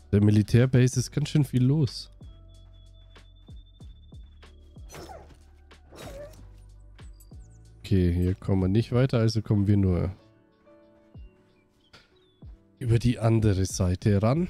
Der Militärbase ist ganz schön viel los. Okay, hier kommen wir nicht weiter, also kommen wir nur über die andere Seite ran.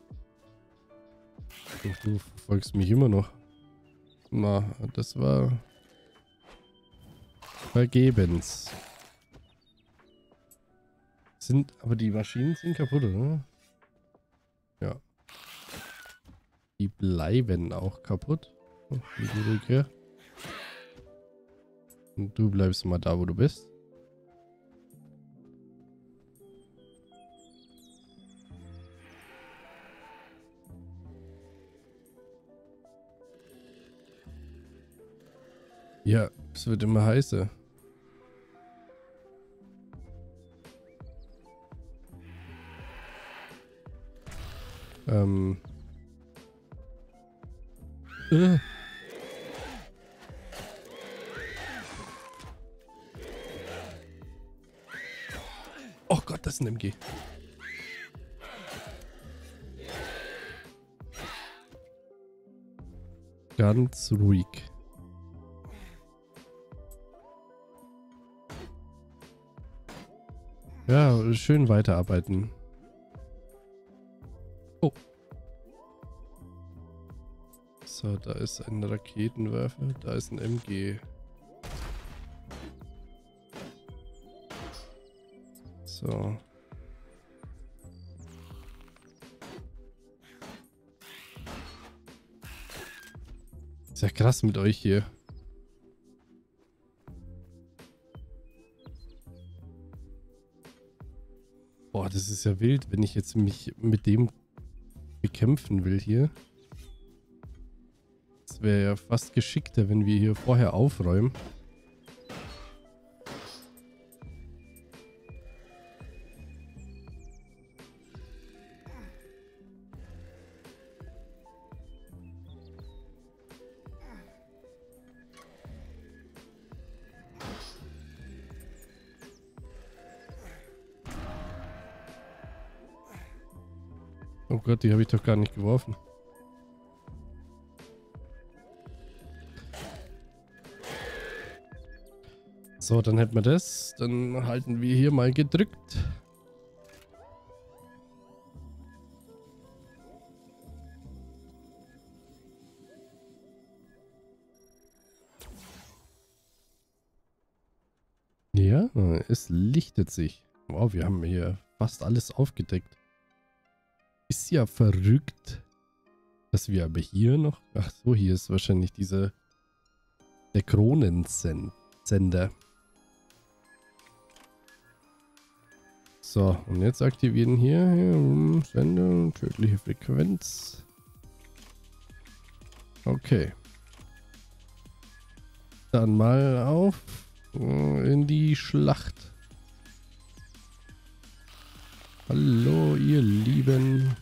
Und du verfolgst mich immer noch. Na, das war vergebens. Aber die Maschinen sind kaputt, oder? Ja. Die bleiben auch kaputt. Liegen ruhig her. Und du bleibst mal da, wo du bist. Ja, es wird immer heißer. Äh. Oh Gott, das ist ein MG. Ganz ruhig. Ja, schön weiterarbeiten. Oh. So, da ist ein Raketenwerfer, da ist ein MG. So. Ist ja krass mit euch hier. Boah, das ist ja wild, wenn ich jetzt mich mit dem bekämpfen will hier. Es wäre ja fast geschickter, wenn wir hier vorher aufräumen. Oh Gott, die habe ich doch gar nicht geworfen. So, dann hätten wir das. Dann halten wir hier mal gedrückt. Ja, es lichtet sich. Wow, wir haben hier fast alles aufgedeckt. Ist ja verrückt, dass wir aber hier noch... Ach so, hier ist wahrscheinlich der Kronensender. So, und jetzt aktivieren hier Sender, tödliche Frequenz. Okay. Dann mal auf in die Schlacht. Hallo, ihr Lieben.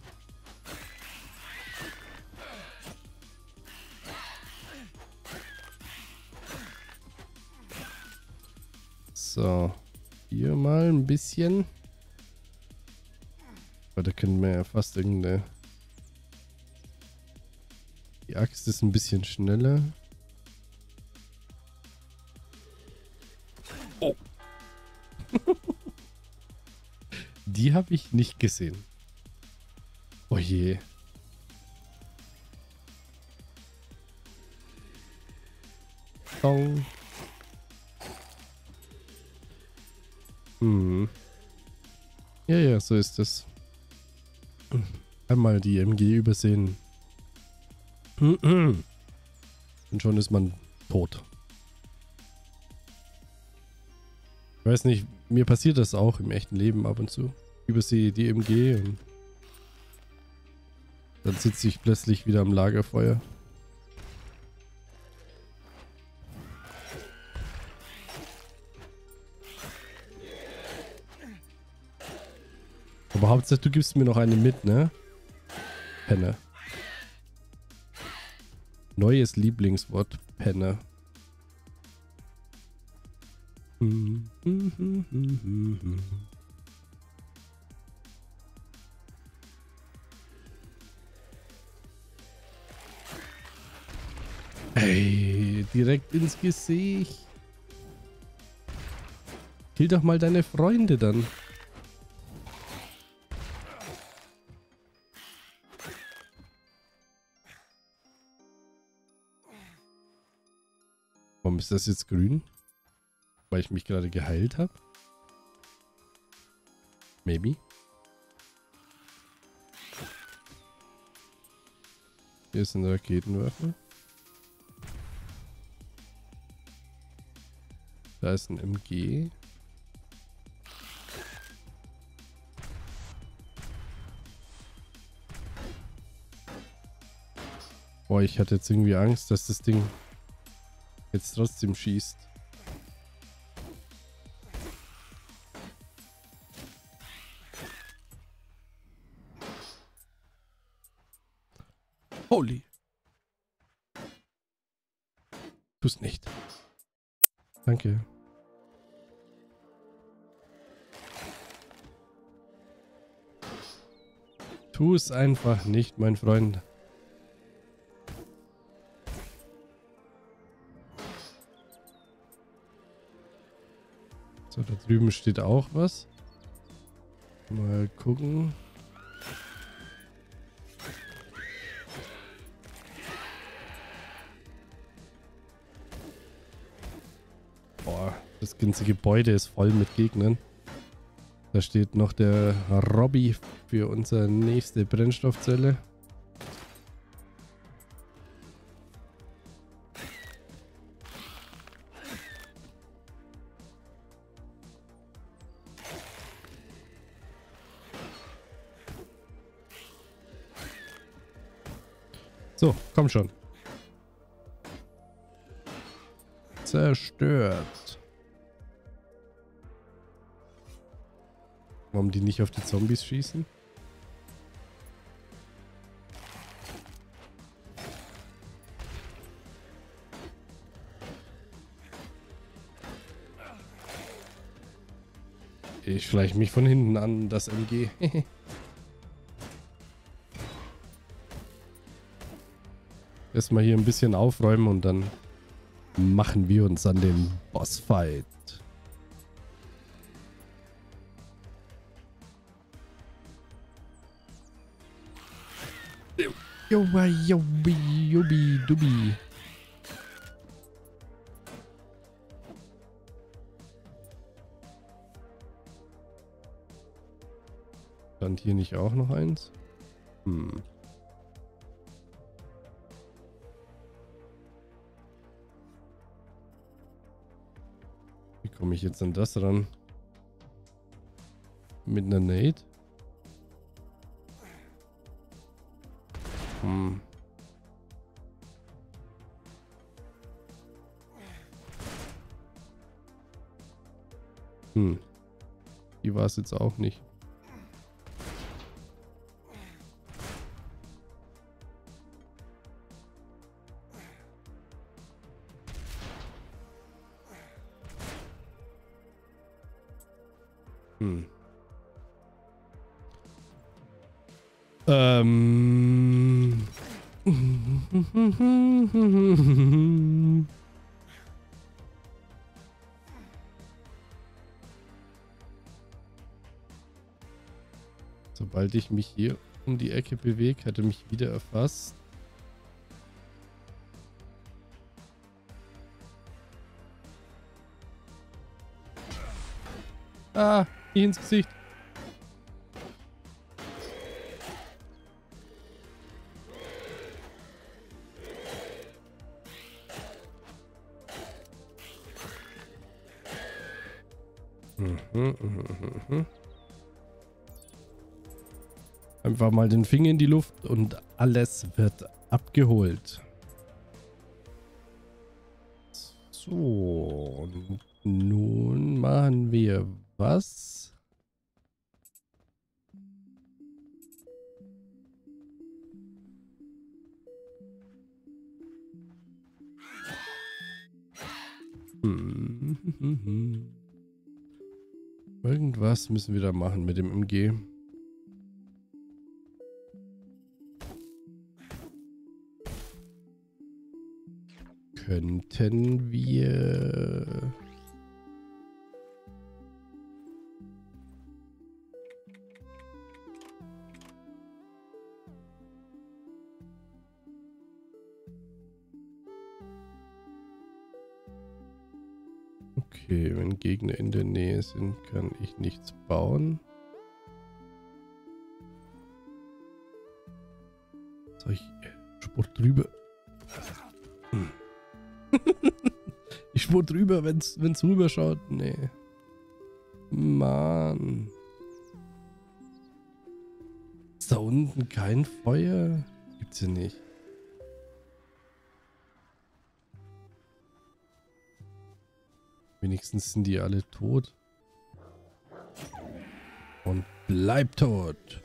So, hier mal ein bisschen. Aber da können wir ja fast irgendeine... Die Axt ist ein bisschen schneller. Oh. Die habe ich nicht gesehen. Oh je. Dong. Ja, ja, so ist es. Einmal die MG übersehen. Und schon ist man tot. Ich weiß nicht, mir passiert das auch im echten Leben ab und zu. Ich übersehe die MG und dann sitze ich plötzlich wieder am Lagerfeuer. Aber Hauptsache du gibst mir noch eine mit, ne? Penner. Neues Lieblingswort, Penner. Ey, direkt ins Gesicht. Kill doch mal deine Freunde dann. Warum ist das jetzt grün? Weil ich mich gerade geheilt habe? Maybe. Hier ist ein Raketenwerfer. Da ist ein MG. Boah, ich hatte jetzt irgendwie Angst, dass das Ding jetzt trotzdem schießt. Holy. Tu's nicht. Danke. Tu es einfach nicht, mein Freund. So, da drüben steht auch was. Mal gucken. Boah, das ganze Gebäude ist voll mit Gegnern. Da steht noch der Robby für unsere nächste Brennstoffzelle. So, komm schon. Zerstört. Warum die nicht auf die Zombies schießen? Ich schleiche mich von hinten an, das MG. Erstmal hier ein bisschen aufräumen und dann machen wir uns an den Bossfight. Jubi. Stand hier nicht auch noch eins? Hm. Wie komme ich jetzt an das ran? Mit einer Nade? Hm. Die war es jetzt auch nicht. Sobald ich mich hier um die Ecke bewege, hat er mich wieder erfasst. Ah, hier ins Gesicht. Einfach mal den Finger in die Luft und alles wird abgeholt. So, und nun machen wir was? Irgendwas müssen wir da machen mit dem MG. könnten wir... Okay, wenn Gegner in der Nähe sind, kann ich nichts bauen. Soll ich Sport drüber? Ich spurt drüber, wenn's rüber schaut. Nee. Mann. Ist da unten kein Feuer? Gibt's hier nicht. Wenigstens sind die alle tot. Und bleib tot.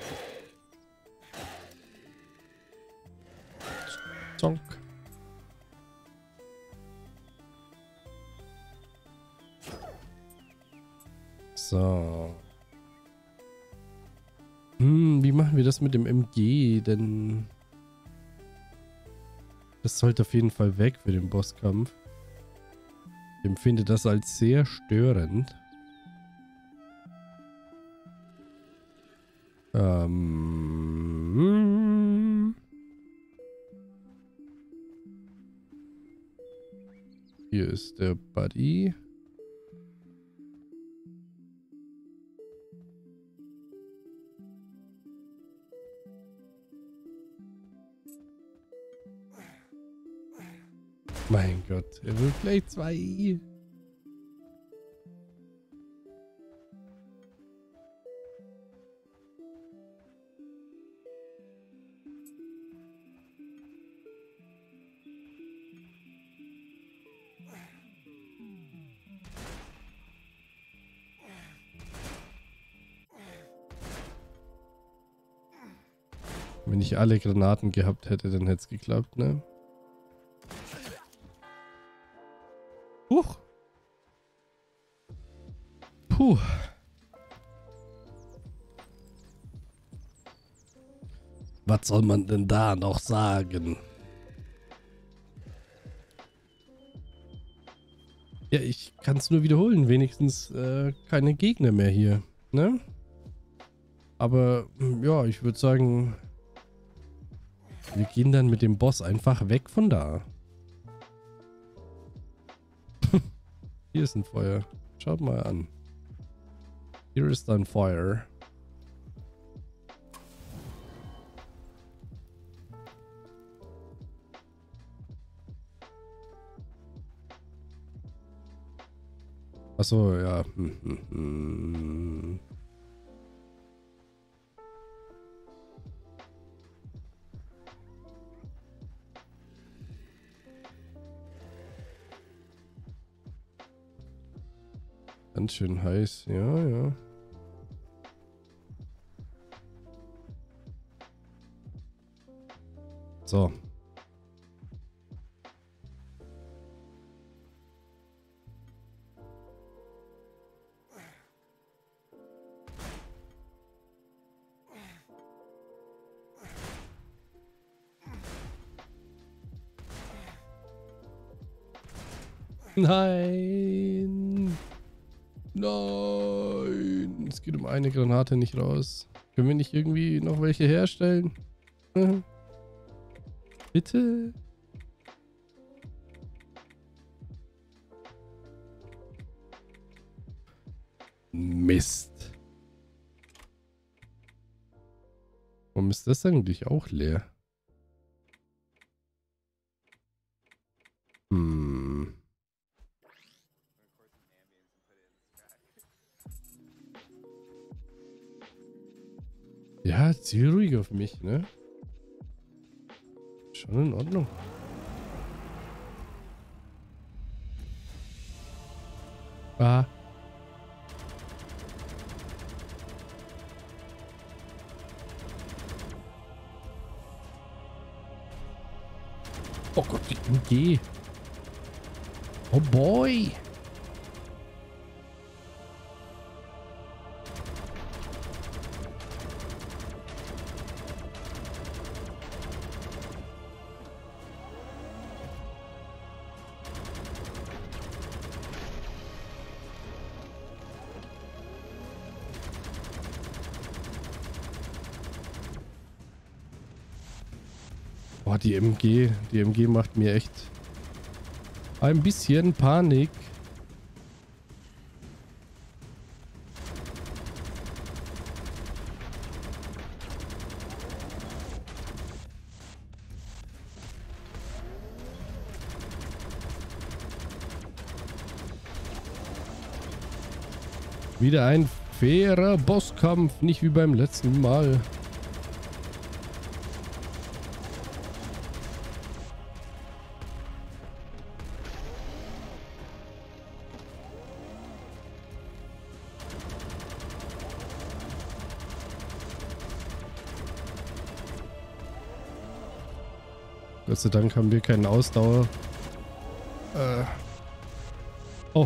Zonk. So. Wie machen wir das mit dem MG? Denn das sollte auf jeden Fall weg für den Bosskampf. Ich empfinde das als sehr störend. Hier ist der Buddy. Mein Gott, er will gleich 2. Wenn ich alle Granaten gehabt hätte, dann hätte es geklappt, ne? Huch. Puh. Was soll man denn da noch sagen? Ja, ich kann es nur wiederholen. Wenigstens keine Gegner mehr hier, ne? Aber ja, ich würde sagen, wir gehen dann mit dem Boss einfach weg von da. Hier ist ein Feuer. Schaut mal an. Hier ist ein Feuer. Achso, ja. Ganz schön heiß, ja, ja. So. Nein. Nein. Es geht um eine Granate nicht raus. Können wir nicht irgendwie noch welche herstellen? Bitte? Mist. Warum ist das eigentlich auch leer? Ja, zieh ruhig auf mich, ne? Schon in Ordnung. Ah. Oh Gott, wie MG. Oh boy. Boah, die MG macht mir echt ein bisschen Panik. Wieder ein fairer Bosskampf, nicht wie beim letzten Mal. Gott sei Dank haben wir keinen Ausdauer. Oh.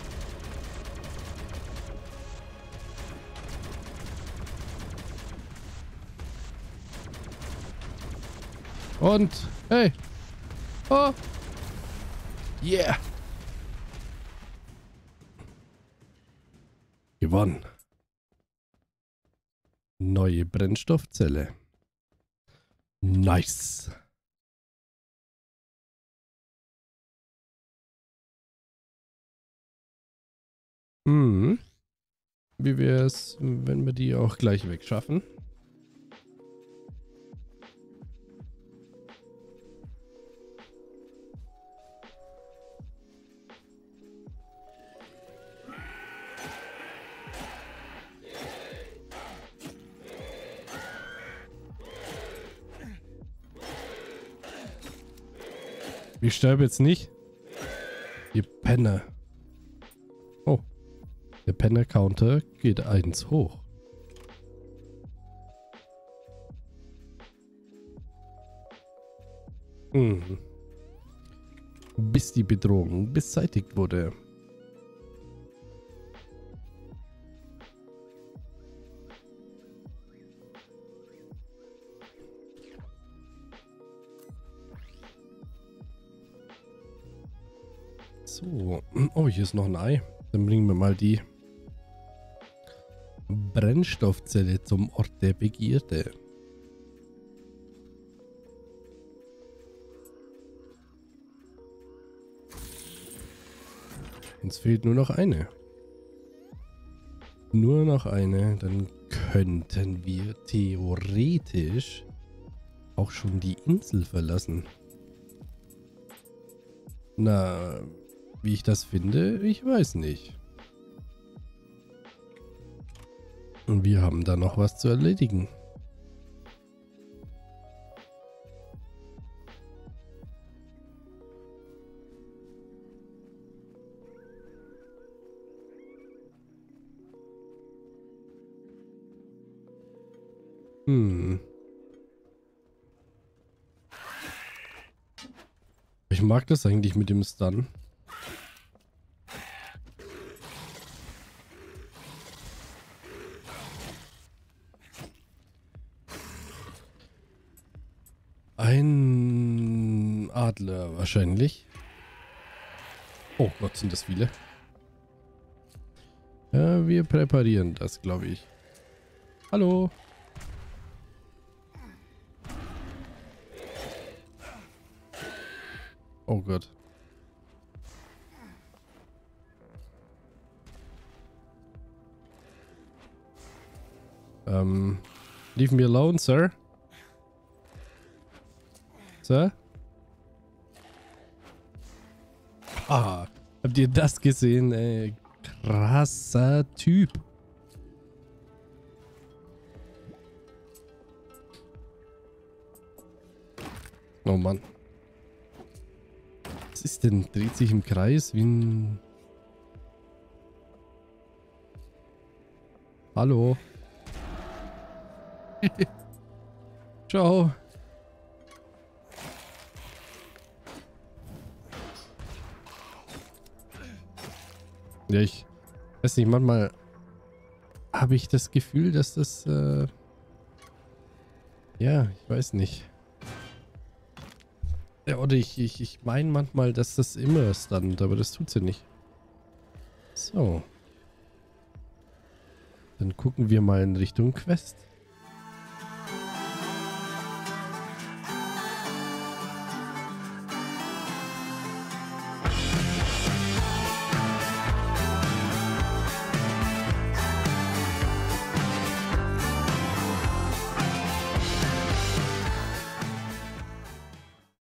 Und, hey. Oh. Yeah. Gewonnen. Neue Brennstoffzelle. Nice. Hm. Wie wäre es, wenn wir die auch gleich wegschaffen? Ich sterbe jetzt nicht. Ihr Penner. Oh. Der Penner-Counter geht 1 hoch. Hm. Bis die Bedrohung beseitigt wurde. So. Oh, hier ist noch ein Ei. Dann bringen wir mal die Brennstoffzelle zum Ort der Begierde. Uns fehlt nur noch eine. Nur noch eine. Dann könnten wir theoretisch auch schon die Insel verlassen. Na, wie ich das finde, ich weiß nicht. Und wir haben da noch was zu erledigen. Ich mag das eigentlich mit dem Stun. Ein Adler wahrscheinlich. Oh Gott, sind das viele. Ja, wir präparieren das, glaube ich. Hallo. Oh Gott. Leave me alone, Sir. Sir? Ah, habt ihr das gesehen, ey? Krasser Typ. Oh Mann. Was ist denn? Dreht sich im Kreis wie ein... Hallo. Ciao. Ja, ich weiß nicht, manchmal habe ich das Gefühl, dass das, ja, ich weiß nicht. Ja, oder ich meine manchmal, dass das immer stunt, aber das tut's ja nicht. So. Dann gucken wir mal in Richtung Quest.